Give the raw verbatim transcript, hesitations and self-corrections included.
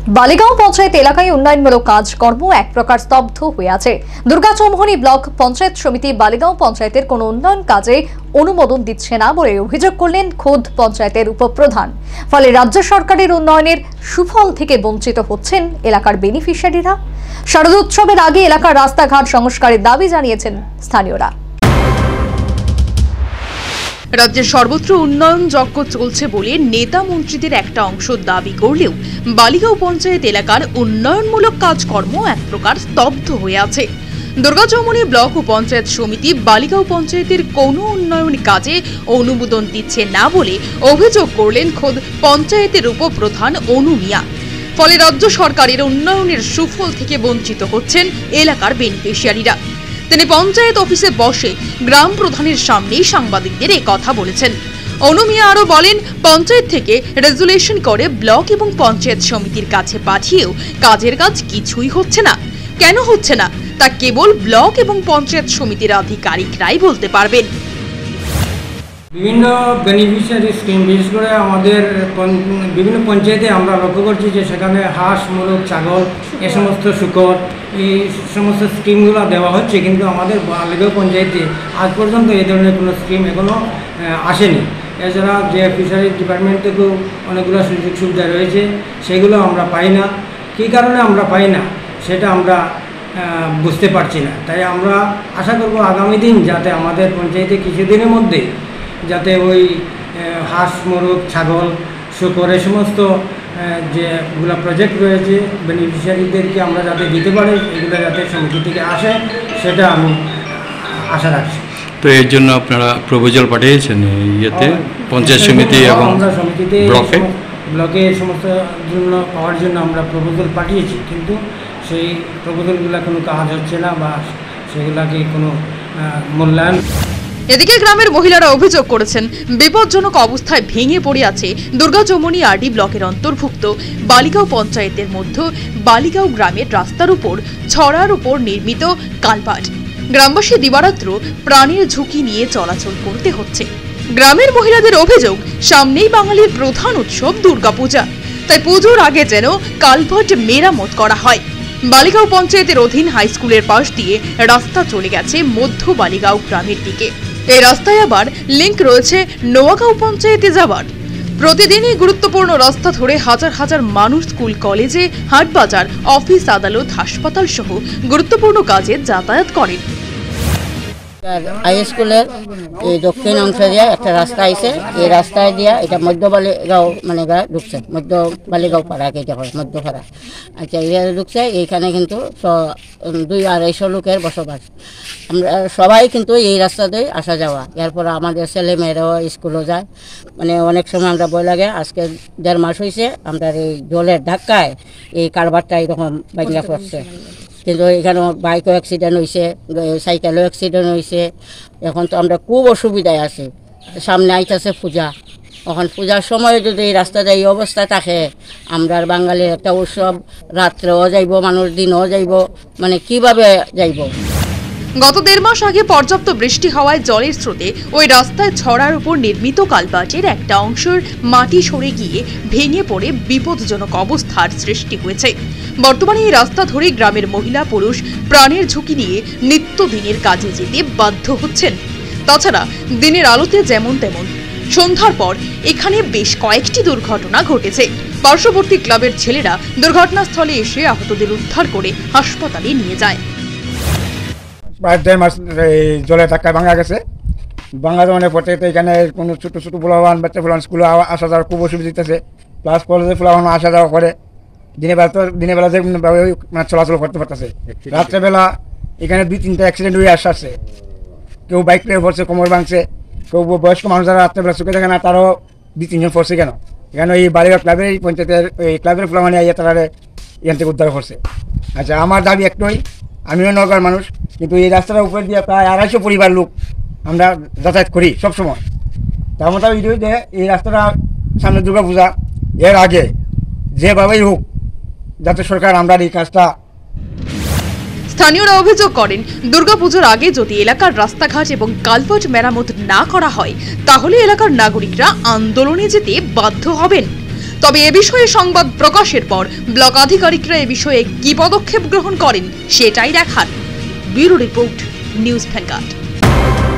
বালিগাঁও পঞ্চায়েত এলাকায় উন্নয়নমূলক কাজকর্ম এক প্রকার স্তব্ধ হয়ে আছে। দুর্গাচৌমুহনী ব্লক পঞ্চায়েত সমিতি বালিগাঁও পঞ্চায়েতের কোনো উন্নয়ন কাজে অনুমোদন দিচ্ছে না বলে অভিযোগ করলেন খোদ পঞ্চায়েতের উপপ্রধান। ফলে রাজ্য সরকারের উন্নয়নের সুফল থেকে বঞ্চিত হচ্ছেন এলাকার বেনিফিশিয়ারিরা। শারদোৎসবের আগে এলাকার রাস্তাঘাট সংস্কারের দাবি জানিয়েছেন স্থানীয়রা। রাজ্যের সর্বত্র উন্নয়ন যজ্ঞ চলছে বলে নেতা মন্ত্রীদের একটা অংশ দাবি করলেও বালিগাঁও পঞ্চায়েত এলাকার উন্নয়নমূলক কাজকর্ম এক প্রকার স্তব্ধ হয়ে আছে। দুর্গাচৌমুহনী ব্লক ও পঞ্চায়েত সমিতি বালিগাঁও পঞ্চায়েতের কোনো উন্নয়ন কাজে অনুমোদন দিচ্ছে না বলে অভিযোগ করলেন খোদ পঞ্চায়েতের উপপ্রধান অনু মিয়া। ফলে রাজ্য সরকারের উন্নয়নের সুফল থেকে বঞ্চিত হচ্ছেন এলাকার বেনিফিশিয়ারিরা। তিনি পঞ্চায়েত অফিসে বসে গ্রাম প্রধানের সামনেই সাংবাদিকদের এই কথা বলেছেন। অনু মিয়া আরও বলেন, পঞ্চায়েত থেকে রেজুলেশন করে ব্লক এবং পঞ্চায়েত সমিতির কাছে পাঠিয়েও কাজের কাজ কিছুই হচ্ছে না। কেন হচ্ছে না তা কেবল ব্লক এবং পঞ্চায়েত সমিতির আধিকারিকরাই বলতে পারবেন। বিভিন্ন বেনিফিশিয়ারি স্কিম, বিশেষ করে আমাদের বিভিন্ন পঞ্চায়েতে আমরা লক্ষ্য করছি যে সেখানে হাঁস, মোরগ, ছাগল, এ সমস্ত শূকর, এই সমস্ত স্কিমগুলো দেওয়া হচ্ছে, কিন্তু আমাদের বালিগাঁও পঞ্চায়েতে আজ পর্যন্ত এই ধরনের কোনো স্কিম এখনও আসেনি। এছাড়া যে ফিশারিজ ডিপার্টমেন্ট থেকেও অনেকগুলো সুযোগ সুবিধা রয়েছে, সেগুলো আমরা পাই না। কী কারণে আমরা পাই না সেটা আমরা বুঝতে পারছি না। তাই আমরা আশা করব আগামী দিন যাতে আমাদের পঞ্চায়েতে কিছুদিনের মধ্যে যাতে ওই হাঁস, মোরগ, ছাগল, শূকর, এই সমস্ত যেগুলো প্রজেক্ট রয়েছে বেনিফিশিয়ারিদেরকে আমরা যাতে দিতে পারি, এগুলো যাতে সমিতি থেকে আসে, সেটা আমি আশা রাখছি। তো এর জন্য আপনারা প্রপোজাল পাঠিয়েছেন ইয়েতে পঞ্চায়েত সমিতি এবং আমরা সমিতিতে ব্লকে ব্লকে এই সমস্ত জন্য পাওয়ার জন্য আমরা প্রপোজাল পাঠিয়েছি, কিন্তু সেই প্রপোজালগুলো কোনো কাজ হচ্ছে না বা সেগুলোকে কোনো মূল্যায়ন। এদিকে গ্রামের মহিলারা অভিযোগ করেছেন, বিপজ্জনক অবস্থায় ভেঙে পড়ে আছে দুর্গাচৌমুহনী আরডি ব্লকের অন্তর্ভুক্ত বালিগাঁও পঞ্চায়েতের মধ্যে বালিগাঁও গ্রামের রাস্তার উপর ছড়ার উপর নির্মিত কালভার্ট। গ্রামবাসী দিবারাত্র প্রাণের ঝুঁকি নিয়ে চলাচল করতে হচ্ছে। গ্রামের মহিলাদের অভিযোগ, সামনেই বাঙালির প্রধান উৎসব দুর্গাপূজা, তাই পুজোর আগে যেন কালভার্ট মেরামত করা হয়। বালিগাঁও পঞ্চায়েতের অধীন হাই স্কুলের পাশ দিয়ে রাস্তা চলে গেছে মধ্য বালিগাঁও গ্রামের দিকে। এই রাস্তায় আবার লিংক রয়েছে নোয়াগাঁও পঞ্চায়েতে যাবার। প্রতিদিনই গুরুত্বপূর্ণ রাস্তা ধরে হাজার হাজার মানুষ স্কুল, কলেজে, হাটবাজার, অফিস, আদালত, হাসপাতাল সহ গুরুত্বপূর্ণ কাজে যাতায়াত করেন। হাই স্কুলের এই দক্ষিণ অংশ দিয়ে একটা রাস্তা আছে, এই রাস্তায় দিয়া এটা মধ্য বালিগাঁও মানে ঢুকছে, মধ্য বালিগাঁও পাড়াকে এটা হয় মধ্য পাড়া। আচ্ছা, ইয়ে ঢুকছে, এইখানে কিন্তু দুই আড়াইশো লোকের বসবাস। আমরা সবাই কিন্তু এই রাস্তাতেই আসা যাওয়া, এরপর আমাদের ছেলে মেয়েরাও স্কুলও যায়। মানে অনেক সময় আমরা ভয় লাগে, আজকে দেড় মাস হয়েছে আমরা এই জলের ধাক্কায় এই কারবারটা এরকম ভাঙা পড়ছে। কিন্তু এখানে বাইকও অ্যাক্সিডেন্ট হয়েছে, সাইকেলও অ্যাক্সিডেন্ট হয়েছে। এখন তো আমরা খুব অসুবিধায় আছি। সামনে আইতেছে পূজা, এখন পূজার সময় যদি এই রাস্তাটা এই অবস্থা থাকে, আমরা বাঙালির একটা উৎসব, রাত্রেও যাইব মানুষ, দিনও যাইব, মানে কিভাবে যাইব। গত দেড় মাস আগে পর্যাপ্ত বৃষ্টি হওয়ায় জলের স্রোতে ওই রাস্তায় ছড়ার উপর নির্মিত কালভার্টের একটা অংশের মাটি সরে গিয়ে ভেঙে পড়ে বিপজ্জনক অবস্থার সৃষ্টি হয়েছে। বর্তমানে এই রাস্তা ধরে গ্রামের মহিলা, পুরুষ প্রাণের ঝুঁকি নিয়ে নিত্যদিনের কাজে যেতে বাধ্য হচ্ছেন। তাছাড়া দিনের আলোতে যেমন তেমন সন্ধ্যার পর এখানে বেশ কয়েকটি দুর্ঘটনা ঘটেছে। পার্শ্ববর্তী ক্লাবের ছেলেরা দুর্ঘটনাস্থলে এসে আহতদের উদ্ধার করে হাসপাতালে নিয়ে যায়। প্রায় দেড় মাস জলে ধাক্কায় ভাঙা গেছে। ভাঙা জমানের পথে তো এখানে কোনো ছোটো ছোটো ফুলাবান, বাচ্চা ফুলান স্কুলে আসা যাওয়ার খুব অসুবিধা দিতেছে। প্লাস কলেজে ফুলাবান আসা যাওয়া করে, দিনের বেলা তো দিনের বেলা যে মানে চলাচল করতে পারতেছে। রাত্রেবেলা এখানে দুই তিনটা অ্যাক্সিডেন্ট হয়ে আসছে, কেউ বাইক প্লেয়ার পড়ছে, কোমর ভাঙছে, কেউ বয়স্ক মানুষ যারা রাত্রেবেলা চোখে থাকে না তারাও দুই তিনজন পড়ছে। কেন এখানে এই বালিগাঁও ক্লাবের এই পঞ্চায়েতের এই ক্লাবের ফুলাবানি আইয়া তারা এখান থেকে উদ্ধার করছে। আচ্ছা, আমার দাবি একটাই, আমিও নগর মানুষ, কিন্তু এই রাস্তাটার উপর দিয়ে প্রায় আড়াইশো পরিবার লোক আমরা যাতায়াত করি সবসময়। তার মতো যে এই রাস্তাটা সামনে দুর্গা পূজা, এর আগে যেভাবেই হোক যাতে সরকার আমরা এই কাজটা। স্থানীয়রা অভিযোগ করেন, দুর্গাপুজোর আগে যদি এলাকার রাস্তাঘাট এবং কালভার্ট মেরামত না করা হয়, তাহলে এলাকার নাগরিকরা আন্দোলনে যেতে বাধ্য হবেন। তবে এ বিষয়ে সংবাদ প্রকাশের পর ব্লক আধিকারিকরা এ বিষয়ে কি পদক্ষেপ গ্রহণ করেন সেটাই দেখার। Bureau report, news vanguard.